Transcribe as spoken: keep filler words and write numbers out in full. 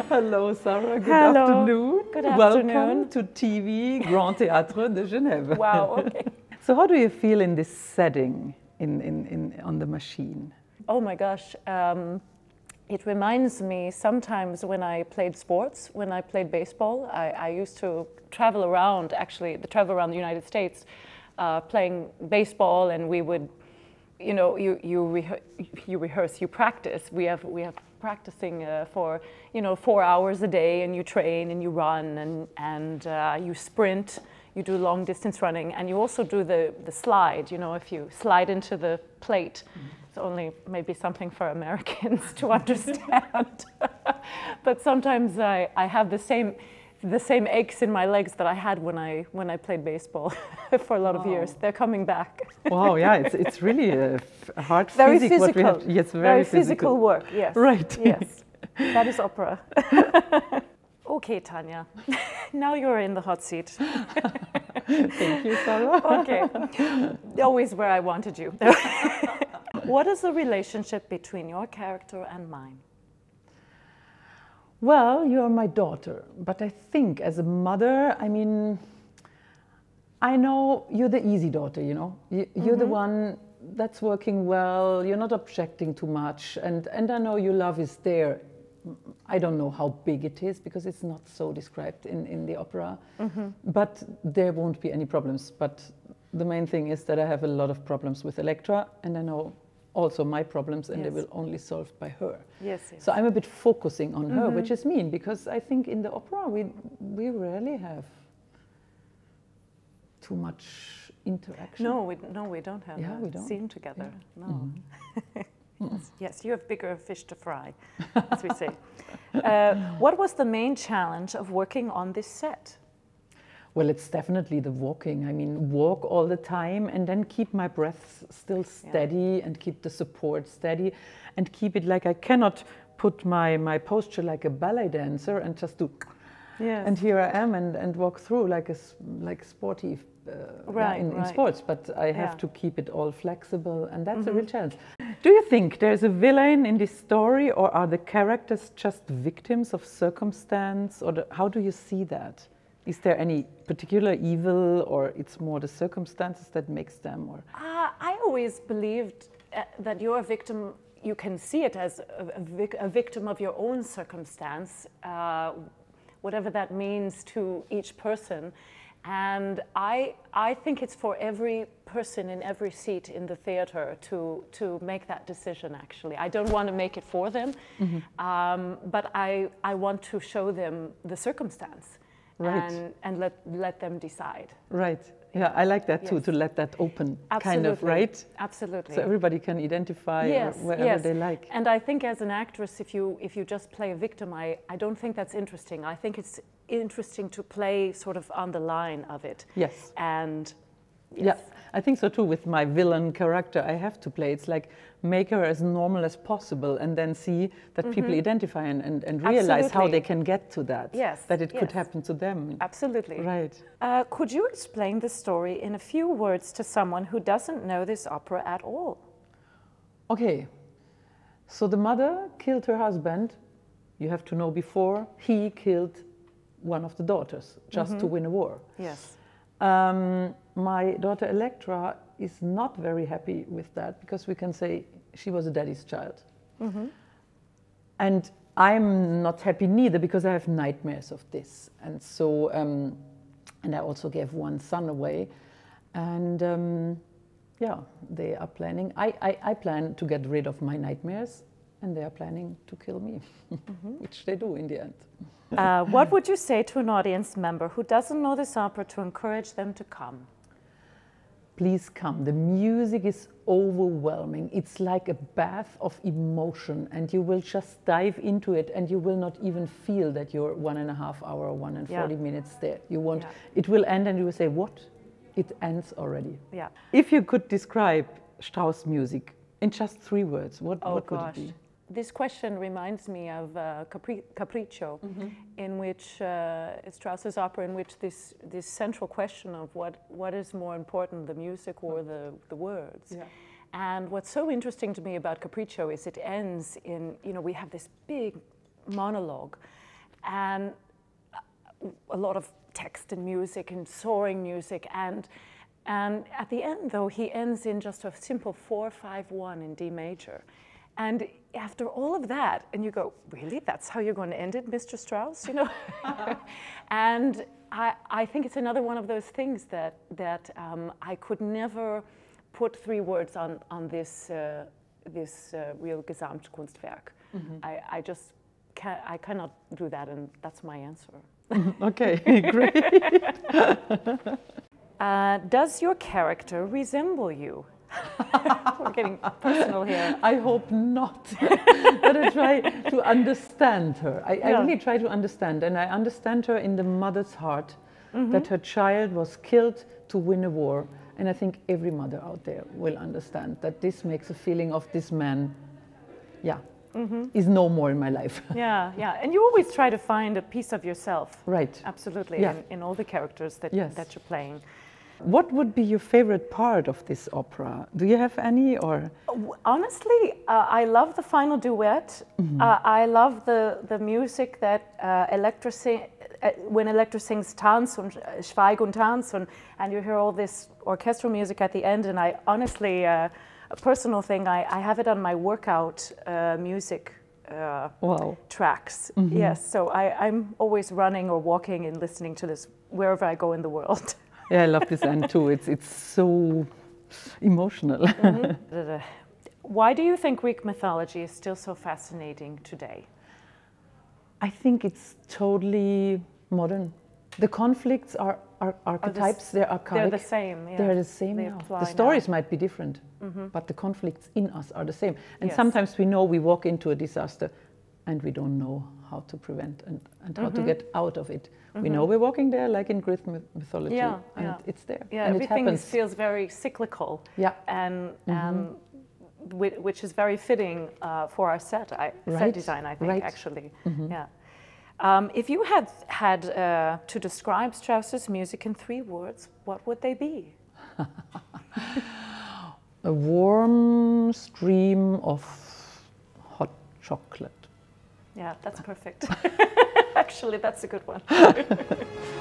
Hello, Sara. Good Hello. afternoon. Good afternoon. Welcome to T V Grand Théâtre de Genève. Wow, okay. So how do you feel in this setting in, in, in, on the machine? Oh my gosh. Um, it reminds me sometimes when I played sports, when I played baseball, I, I used to travel around, actually, travel around the United States uh, playing baseball, and we would, you know, you, you, rehe you rehearse, you practice. We have, we have practicing uh, for, you know, four hours a day, and you train and you run and, and uh, you sprint, you do long distance running, and you also do the, the slide, you know, if you slide into the plate. Mm-hmm. It's only maybe something for Americans to understand. But sometimes I, I have the same, the same aches in my legs that I had when I, when I played baseball for a lot wow. of years. They're coming back. Wow, yeah, it's, it's really a, a hard very physical. physical. What we have, yes, very, very physical. physical work, yes. Right. Yes, that is opera. Okay, Tanja, now you're in the hot seat. Thank you, Sara. Okay, always where I wanted you. What is the relationship between your character and mine? Well, you are my daughter, but I think as a mother, I mean, I know you're the easy daughter, you know. You, you're mm-hmm. the one that's working well, you're not objecting too much, and, and I know your love is there. I don't know how big it is because it's not so described in, in the opera, mm-hmm. but there won't be any problems. But the main thing is that I have a lot of problems with Elektra, and I know also my problems, and yes. they will only solved by her. Yes, yes. So I'm a bit focusing on her, mm-hmm. which is mean, because I think in the opera we, we rarely have too much interaction. No, we, no, we don't have yeah, a we don't. scene together. Yeah. No. Mm-hmm. Yes, yes, you have bigger fish to fry, as we say. Uh, what was the main challenge of working on this set? Well, it's definitely the walking. I mean, walk all the time and then keep my breath still steady yeah. and keep the support steady and keep it like I cannot put my, my posture like a ballet dancer and just do, yes. and here I am and, and walk through like a like sporty uh, right, yeah, in, right. in sports, but I have yeah. to keep it all flexible, and that's mm-hmm. a real challenge. Do you think there's a villain in this story, or are the characters just victims of circumstance, or the, how do you see that? Is there any particular evil, or it's more the circumstances that makes them? Or uh, I always believed uh, that you're a victim. You can see it as a, a, vic a victim of your own circumstance, uh, whatever that means to each person. And I, I think it's for every person in every seat in the theater to, to make that decision, actually. I don't want to make it for them, mm-hmm. um, but I, I want to show them the circumstance right. and, and let, let them decide. Right. Yeah, I like that too, yes. to let that open, Absolutely. kind of, right? Absolutely. So everybody can identify yes, wherever yes. they like. And I think as an actress, if you, if you just play a victim, I, I don't think that's interesting. I think it's interesting to play sort of on the line of it. Yes. And yes. yeah, I think so too. With my villain character, I have to play. It's like make her as normal as possible, and then see that mm-hmm. people identify and, and, and realize Absolutely. How they can get to that. Yes. That it yes. could happen to them. Absolutely. Right. Uh, could you explain the story in a few words to someone who doesn't know this opera at all? Okay. So the mother killed her husband. You have to know before he killed one of the daughters just mm-hmm. to win a war. Yes. Um, my daughter Elektra is not very happy with that, because we can say she was a daddy's child. Mm-hmm. And I'm not happy neither, because I have nightmares of this. And so, um, and I also gave one son away. And um, yeah, they are planning, I, I, I plan to get rid of my nightmares, and they are planning to kill me, mm-hmm. which they do in the end. Uh, what would you say to an audience member who doesn't know this opera to encourage them to come? Please come. The music is overwhelming. It's like a bath of emotion, and you will just dive into it, and you will not even feel that you're one and a half hour or one and forty yeah. minutes there. You won't. Yeah. It will end, and you will say, "What? It ends already." Yeah. If you could describe Strauss music in just three words, what, oh, what gosh. would it be? This question reminds me of uh, Capri Capriccio, mm-hmm. in which uh, Strauss's opera, in which this this central question of what what is more important, the music or the the words. Yeah. And what's so interesting to me about Capriccio is it ends in, you know, we have this big monologue, and a lot of text and music and soaring music, and and at the end, though, he ends in just a simple four five one in D major. And after all of that, and you go, really? That's how you're going to end it, Mister Strauss? You know? And I, I think it's another one of those things that, that um, I could never put three words on, on this, uh, this uh, real Gesamtkunstwerk. Mm-hmm. I, I just can, I cannot do that, and that's my answer. Okay, great. uh, does your character resemble you? We're getting personal here. I hope not. But I try to understand her. I, yeah. I really try to understand, and I understand her in the mother's heart, mm-hmm. that her child was killed to win a war. And I think every mother out there will understand that this makes a feeling of this man, yeah, mm-hmm. is no more in my life. Yeah, yeah. And you always try to find a piece of yourself. Right. Absolutely, yeah. in, in all the characters that, yes. that you're playing. What would be your favorite part of this opera? Do you have any, or? Honestly, uh, I love the final duet. Mm-hmm. uh, I love the, the music that uh, Elektra sing, uh, when Elektra sings Tanz und Schweig und Tanz, and, and you hear all this orchestral music at the end, and I honestly, uh, a personal thing, I, I have it on my workout uh, music uh, wow. tracks. Mm-hmm. Yes, so I, I'm always running or walking and listening to this wherever I go in the world. Yeah, I love this end too. It's it's so emotional. Mm-hmm. Why do you think Greek mythology is still so fascinating today? I think it's totally modern. The conflicts are, are archetypes, they're archaic. They're the same. Yeah. They're the same they now. The stories now. might be different, mm-hmm. but the conflicts in us are the same. And yes. sometimes we know we walk into a disaster and we don't know how to prevent and, and how mm-hmm. to get out of it. Mm-hmm. We know we're walking there, like in Greek mythology, yeah, and yeah. it's there. Yeah, and everything it happens. feels very cyclical. Yeah, and mm-hmm. um, which is very fitting uh, for our set, I, right. set design. I think right. actually. Mm-hmm. Yeah. Um, if you had had uh, to describe Strauss's music in three words, what would they be? A warm stream of hot chocolate. Yeah, that's perfect. Actually, that's a good one.